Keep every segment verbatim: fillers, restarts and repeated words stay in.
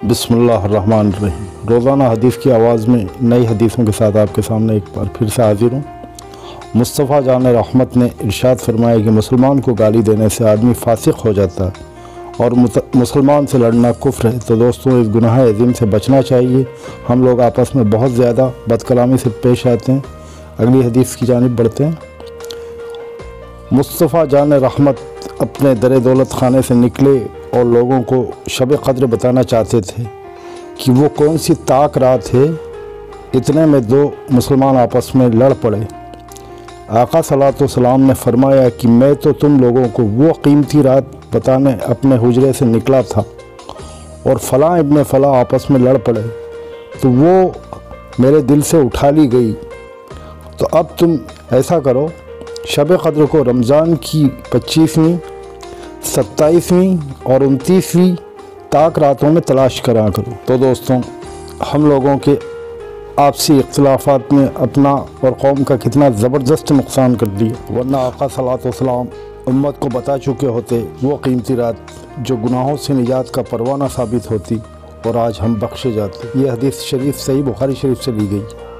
बिस्मिल्लाहिर्रहमानिर्रहीम। रोज़ाना हदीस की आवाज़ में नई हदीसों के साथ आपके सामने एक बार फिर से हाजिर हूँ। मुस्तफ़ा जान रहमत ने इरशाद फरमाया कि मुसलमान को गाली देने से आदमी फासिक हो जाता है और मुसलमान से लड़ना कुफ्र है। तो दोस्तों, इस गुनाह अज़ीम से बचना चाहिए। हम लोग आपस में बहुत ज़्यादा बदकलामी से पेश आते हैं। अगली हदीस की जानिब बढ़ते हैं। मुस्तफ़ा जान रहमत अपने दर दौलत खाने से निकले और लोगों को शब क़द्र बताना चाहते थे कि वो कौन सी ताक रात है। इतने में दो मुसलमान आपस में लड़ पड़े। आका सल्लल्लाहु अलैहि वसल्लम ने फरमाया कि मैं तो तुम लोगों को वो कीमती रात बताने अपने हुजरे से निकला था और फ़लाँ इब्ने फ़लाँ आपस में लड़ पड़े, तो वो मेरे दिल से उठा ली गई। तो अब तुम ऐसा करो, शब क़द्र को रमज़ान की पच्चीसवीं, सत्ताईसवीं और उनतीसवीं ताक रातों में तलाश करा करो। तो दोस्तों, हम लोगों के आपसी इख्तिलाफ़ात में अपना और कौम का कितना ज़बरदस्त नुकसान कर दिया, वरना आका सल्लल्लाहु अलैहि वसल्लम उम्मत को बता चुके होते वो कीमती रात जो गुनाहों से निजात का परवाना साबित होती और आज हम बख्शे जाते। ये हदीस शरीफ सही बुखारी शरीफ से ली गई।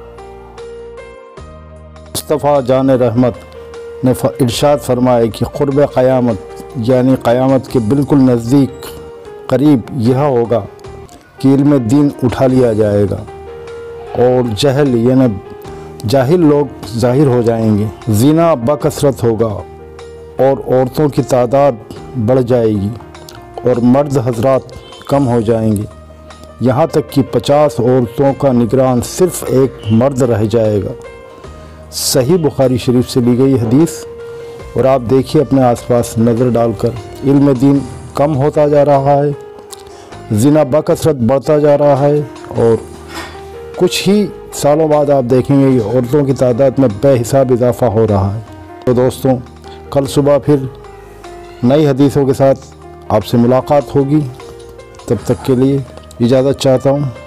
मुस्तफ़ा जान रहमत ने इरशाद फरमाया कि क़ुर्ब क़यामत यानी क़यामत के बिल्कुल नज़दीक करीब यह होगा कि इल्म दीन उठा लिया जाएगा और जहल यानी जाहिल लोग ज़ाहिर हो जाएंगे। ज़िना बकसरत होगा और औरतों की तादाद बढ़ जाएगी और मर्द हजरात कम हो जाएंगे, यहाँ तक कि पचास औरतों का निगरान सिर्फ़ एक मर्द रह जाएगा। सही बुखारी शरीफ से ली गई हदीस। और आप देखिए अपने आसपास नज़र डालकर, इल्म दीन कम होता जा रहा है, ज़िना बकसरत बढ़ता जा रहा है और कुछ ही सालों बाद आप देखेंगे कि औरतों की तादाद में बेहिसाब इजाफ़ा हो रहा है। तो दोस्तों, कल सुबह फिर नई हदीसों के साथ आपसे मुलाकात होगी। तब तक के लिए इजाज़त चाहता हूँ।